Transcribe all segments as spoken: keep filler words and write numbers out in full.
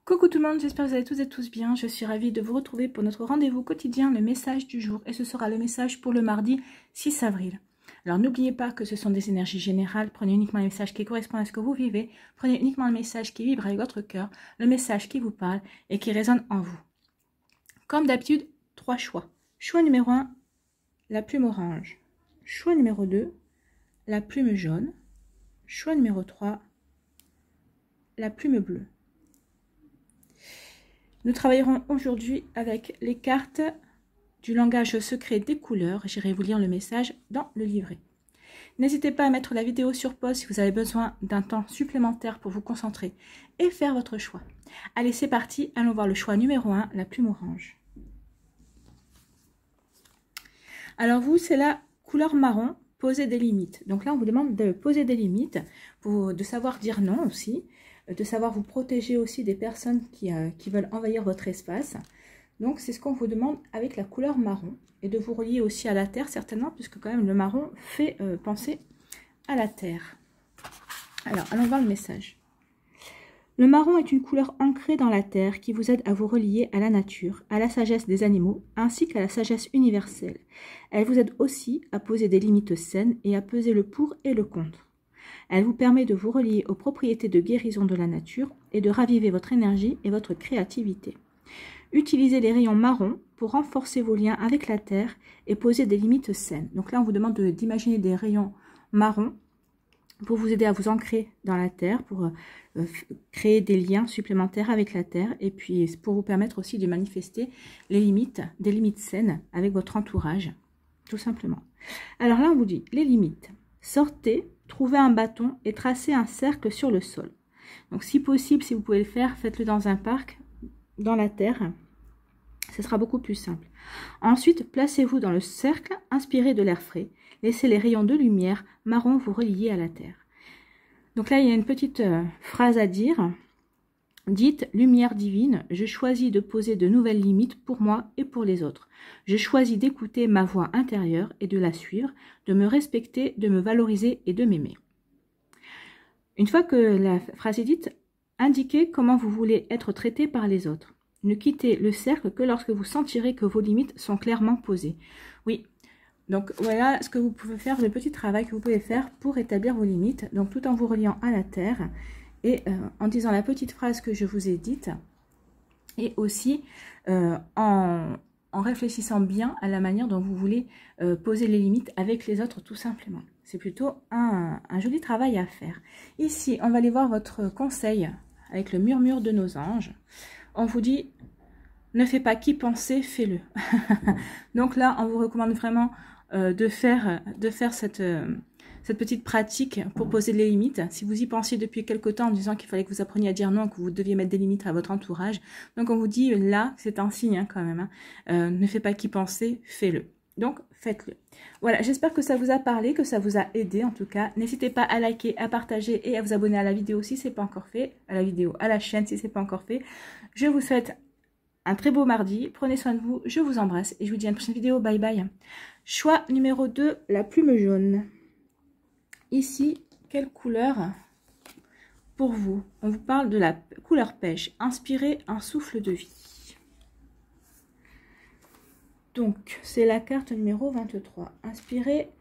Coucou tout le monde, j'espère que vous allez tous et tous bien. Je suis ravie de vous retrouver pour notre rendez-vous quotidien, le message du jour. Et ce sera le message pour le mardi six avril. Alors n'oubliez pas que ce sont des énergies générales. Prenez uniquement les messages qui correspondent à ce que vous vivez. Prenez uniquement le message qui vibre avec votre cœur, le message qui vous parle et qui résonne en vous. Comme d'habitude, trois choix. Choix numéro un, la plume orange. Choix numéro deux, la plume jaune. Choix numéro trois, la plume bleue. Nous travaillerons aujourd'hui avec les cartes du langage secret des couleurs. J'irai vous lire le message dans le livret. N'hésitez pas à mettre la vidéo sur pause si vous avez besoin d'un temps supplémentaire pour vous concentrer et faire votre choix. Allez, c'est parti. Allons voir le choix numéro un, la plume orange. Alors vous, c'est la couleur marron, poser des limites. Donc là, on vous demande de poser des limites, pour, de savoir dire non aussi, de savoir vous protéger aussi des personnes qui, euh, qui veulent envahir votre espace. Donc c'est ce qu'on vous demande avec la couleur marron, et de vous relier aussi à la terre certainement, puisque quand même le marron fait euh, penser à la terre. Alors allons voir le message. Le marron est une couleur ancrée dans la terre qui vous aide à vous relier à la nature, à la sagesse des animaux, ainsi qu'à la sagesse universelle. Elle vous aide aussi à poser des limites saines et à peser le pour et le contre. Elle vous permet de vous relier aux propriétés de guérison de la nature et de raviver votre énergie et votre créativité. Utilisez les rayons marrons pour renforcer vos liens avec la terre et poser des limites saines. Donc là, on vous demande d'imaginer des rayons marrons pour vous aider à vous ancrer dans la terre, pour euh, créer des liens supplémentaires avec la terre et puis pour vous permettre aussi de manifester les limites, des limites saines avec votre entourage, tout simplement. Alors là, on vous dit les limites. Sortez, trouvez un bâton et tracez un cercle sur le sol. Donc si possible, si vous pouvez le faire, faites-le dans un parc, dans la terre. Ce sera beaucoup plus simple. Ensuite, placez-vous dans le cercle, inspirez de l'air frais. Laissez les rayons de lumière marron vous relier à la terre. Donc là, il y a une petite euh, phrase à dire. Dites, lumière divine, je choisis de poser de nouvelles limites pour moi et pour les autres. Je choisis d'écouter ma voix intérieure et de la suivre, de me respecter, de me valoriser et de m'aimer. Une fois que la phrase est dite, indiquez comment vous voulez être traité par les autres. Ne quittez le cercle que lorsque vous sentirez que vos limites sont clairement posées. Oui, donc voilà ce que vous pouvez faire, le petit travail que vous pouvez faire pour établir vos limites, donc tout en vous reliant à la terre. Et euh, en disant la petite phrase que je vous ai dite, et aussi euh, en, en réfléchissant bien à la manière dont vous voulez euh, poser les limites avec les autres, tout simplement. C'est plutôt un, un joli travail à faire. Ici, on va aller voir votre conseil avec le murmure de nos anges. On vous dit, ne fais pas qu'y penser, fais-le. Donc là, on vous recommande vraiment euh, de faire, de faire cette... Euh, cette petite pratique pour poser les limites. Si vous y pensiez depuis quelque temps en disant qu'il fallait que vous appreniez à dire non, que vous deviez mettre des limites à votre entourage, donc on vous dit là, c'est un signe hein, quand même, hein. Euh, ne faites pas qu'y penser, faites-le. Donc faites-le. Voilà, j'espère que ça vous a parlé, que ça vous a aidé en tout cas. N'hésitez pas à liker, à partager et à vous abonner à la vidéo si ce n'est pas encore fait, à la vidéo, à la chaîne si ce n'est pas encore fait. Je vous souhaite un très beau mardi, prenez soin de vous, je vous embrasse et je vous dis à une prochaine vidéo, bye bye. Choix numéro deux, la plume jaune. Ici, quelle couleur pour vous? On vous parle de la couleur pêche. Inspirez un souffle de vie. Donc, c'est la carte numéro vingt-trois. Inspirez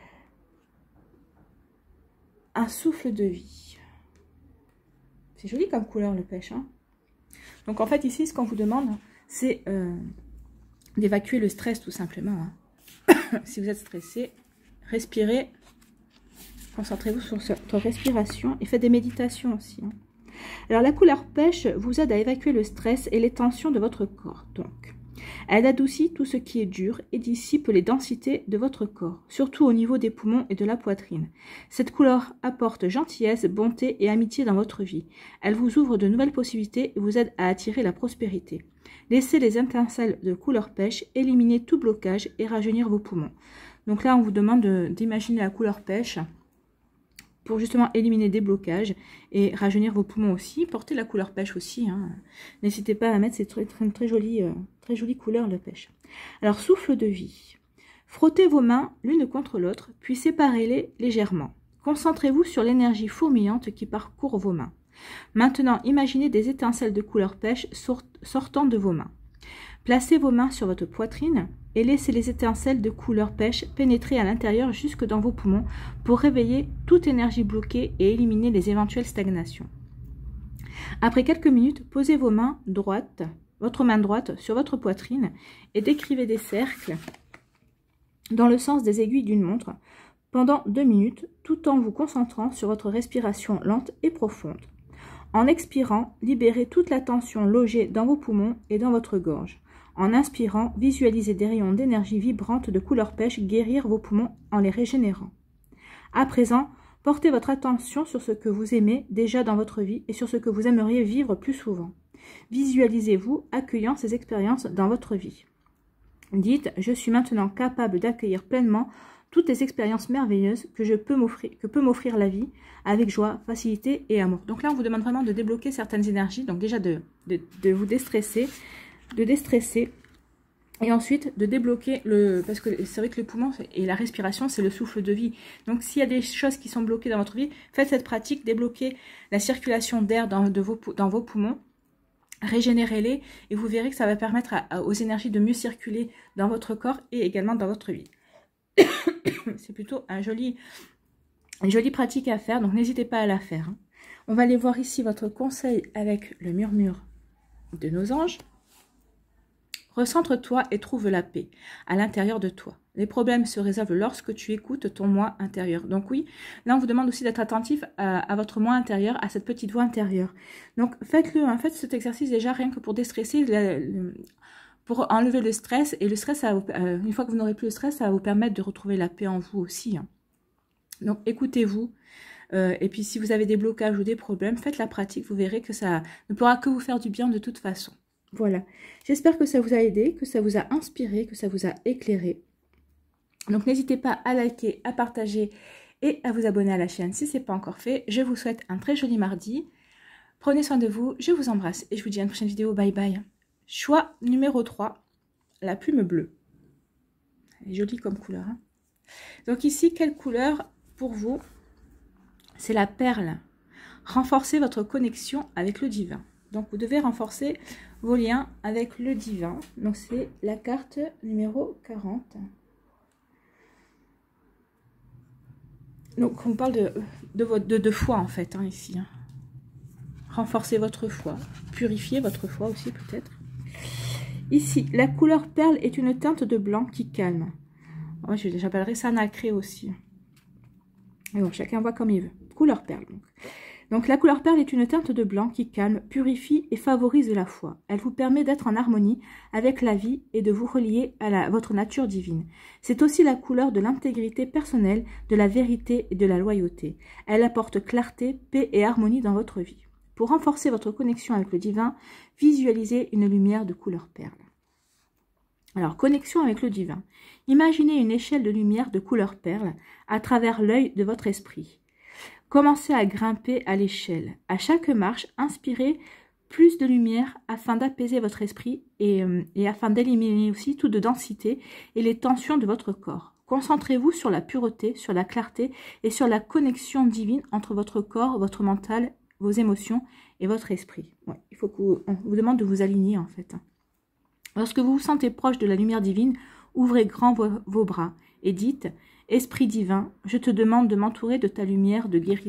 un souffle de vie. C'est joli comme couleur le pêche. Hein, donc, en fait, ici, ce qu'on vous demande, c'est euh, d'évacuer le stress tout simplement. Hein. Si vous êtes stressé, respirez. Concentrez-vous sur votre respiration et faites des méditations aussi. Hein. Alors, la couleur pêche vous aide à évacuer le stress et les tensions de votre corps. Donc, elle adoucit tout ce qui est dur et dissipe les densités de votre corps, surtout au niveau des poumons et de la poitrine. Cette couleur apporte gentillesse, bonté et amitié dans votre vie. Elle vous ouvre de nouvelles possibilités et vous aide à attirer la prospérité. Laissez les étincelles de couleur pêche éliminer tout blocage et rajeunir vos poumons. Donc là, on vous demande d'imaginer la couleur pêche pour justement éliminer des blocages et rajeunir vos poumons aussi. Portez la couleur pêche aussi. Hein. N'hésitez pas à mettre cette très, très, très, jolie, euh, très jolie couleur de pêche. Alors, souffle de vie. Frottez vos mains l'une contre l'autre, puis séparez-les légèrement. Concentrez-vous sur l'énergie fourmillante qui parcourt vos mains. Maintenant, imaginez des étincelles de couleur pêche sortant de vos mains. Placez vos mains sur votre poitrine et laissez les étincelles de couleur pêche pénétrer à l'intérieur jusque dans vos poumons pour réveiller toute énergie bloquée et éliminer les éventuelles stagnations. Après quelques minutes, posez vos mains droites, votre main droite sur votre poitrine et décrivez des cercles dans le sens des aiguilles d'une montre pendant deux minutes, tout en vous concentrant sur votre respiration lente et profonde. En expirant, libérez toute la tension logée dans vos poumons et dans votre gorge. En inspirant, visualisez des rayons d'énergie vibrante de couleur pêche guérir vos poumons en les régénérant. À présent, portez votre attention sur ce que vous aimez déjà dans votre vie et sur ce que vous aimeriez vivre plus souvent. Visualisez-vous accueillant ces expériences dans votre vie. Dites, je suis maintenant capable d'accueillir pleinement toutes les expériences merveilleuses que je peux m'offrir, que peut m'offrir la vie avec joie, facilité et amour. Donc là, on vous demande vraiment de débloquer certaines énergies. Donc déjà de, de, de vous déstresser, de déstresser et ensuite de débloquer le... Parce que c'est vrai que le poumon et la respiration, c'est le souffle de vie. Donc s'il y a des choses qui sont bloquées dans votre vie, faites cette pratique, débloquez la circulation d'air dans, de vos, dans vos poumons. Régénérez-les et vous verrez que ça va permettre à, à, aux énergies de mieux circuler dans votre corps et également dans votre vie. C'est plutôt un joli, une jolie pratique à faire, donc n'hésitez pas à la faire. On va aller voir ici votre conseil avec le murmure de nos anges. Recentre-toi et trouve la paix à l'intérieur de toi. Les problèmes se résolvent lorsque tu écoutes ton moi intérieur. Donc oui, là on vous demande aussi d'être attentif à, à votre moi intérieur, à cette petite voix intérieure. Donc faites-le, hein, faites cet exercice déjà rien que pour déstresser, le, le, pour enlever le stress. Et le stress, ça vous, euh, une fois que vous n'aurez plus le stress, ça va vous permettre de retrouver la paix en vous aussi. Hein. Donc écoutez-vous. Euh, et puis si vous avez des blocages ou des problèmes, faites la pratique. Vous verrez que ça ne pourra que vous faire du bien de toute façon. Voilà. J'espère que ça vous a aidé, que ça vous a inspiré, que ça vous a éclairé. Donc n'hésitez pas à liker, à partager et à vous abonner à la chaîne si ce n'est pas encore fait. Je vous souhaite un très joli mardi. Prenez soin de vous, je vous embrasse et je vous dis à une prochaine vidéo. Bye bye. Choix numéro trois, la plume bleue. Elle est jolie comme couleur. Hein. Donc ici, quelle couleur pour vous? C'est la perle. Renforcez votre connexion avec le divin. Donc vous devez renforcer vos liens avec le divin. Donc c'est la carte numéro quarante. Donc on parle de, de, votre, de, de foi en fait, hein, ici. Hein. Renforcez votre foi, purifiez votre foi aussi peut-être. Ici, la couleur perle est une teinte de blanc qui calme. Oh, j'appellerais ça nacré aussi. Et bon, chacun voit comme il veut. Couleur perle. Donc. donc la couleur perle est une teinte de blanc qui calme, purifie et favorise la foi. Elle vous permet d'être en harmonie avec la vie et de vous relier à la, votre nature divine. C'est aussi la couleur de l'intégrité personnelle, de la vérité et de la loyauté. Elle apporte clarté, paix et harmonie dans votre vie. Pour renforcer votre connexion avec le divin, visualisez une lumière de couleur perle. Alors, connexion avec le divin. Imaginez une échelle de lumière de couleur perle à travers l'œil de votre esprit. Commencez à grimper à l'échelle. À chaque marche, inspirez plus de lumière afin d'apaiser votre esprit et, euh, et afin d'éliminer aussi toute densité et les tensions de votre corps. Concentrez-vous sur la pureté, sur la clarté et sur la connexion divine entre votre corps, votre mental, vos émotions et votre esprit. Ouais, il faut qu'on vous demande de vous aligner en fait. Lorsque vous vous sentez proche de la lumière divine, ouvrez grand vos, vos bras et dites « Esprit divin, je te demande de m'entourer de ta lumière de guérison. »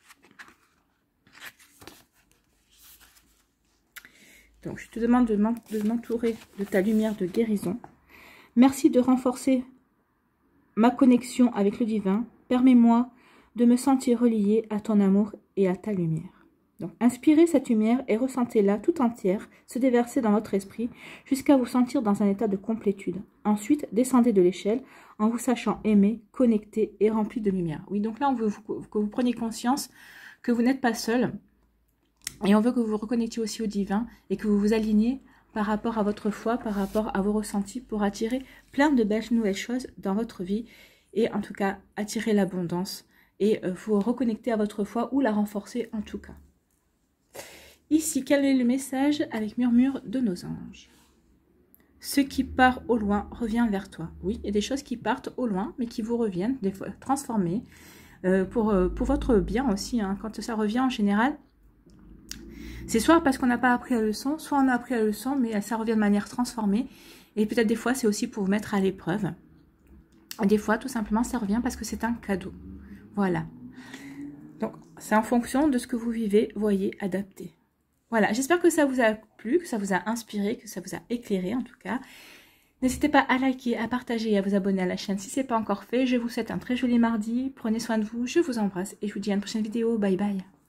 Donc, je te demande de m'entourer de ta lumière de guérison. Merci de renforcer ma connexion avec le divin. Permets-moi de me sentir relié à ton amour et à ta lumière. Donc, inspirez cette lumière et ressentez-la tout entière se déverser dans votre esprit jusqu'à vous sentir dans un état de complétude. Ensuite, descendez de l'échelle en vous sachant aimé, connecté et rempli de lumière. Oui, donc là, on veut que vous preniez conscience que vous n'êtes pas seul et on veut que vous vous reconnectiez aussi au divin et que vous vous aligniez par rapport à votre foi, par rapport à vos ressentis pour attirer plein de belles nouvelles choses dans votre vie et en tout cas attirer l'abondance et vous reconnecter à votre foi ou la renforcer en tout cas. Ici, quel est le message avec murmure de nos anges? Ce qui part au loin revient vers toi. Oui, il y a des choses qui partent au loin, mais qui vous reviennent, des fois transformées, euh, pour, euh, pour votre bien aussi. Hein. Quand ça revient en général, C'est soit parce qu'on n'a pas appris la leçon, soit on a appris la leçon, mais ça revient de manière transformée. Et peut-être des fois, c'est aussi pour vous mettre à l'épreuve. Des fois, tout simplement, ça revient parce que c'est un cadeau. Voilà. Donc, c'est en fonction de ce que vous vivez, voyez, adapté. Voilà, j'espère que ça vous a plu, que ça vous a inspiré, que ça vous a éclairé en tout cas. N'hésitez pas à liker, à partager et à vous abonner à la chaîne si ce n'est pas encore fait. Je vous souhaite un très joli mardi. Prenez soin de vous, je vous embrasse et je vous dis à une prochaine vidéo. Bye bye.